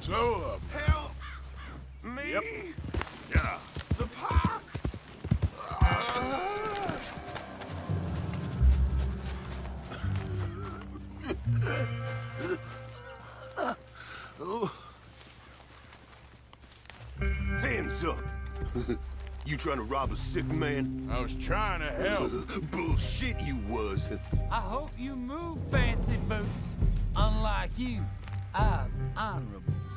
So, Help me! Yep. Yeah. The pox! Hands up! You trying to rob a sick man? I was trying to help. Bullshit you was. I hope you move, fancy boots. Unlike you, I was honorable.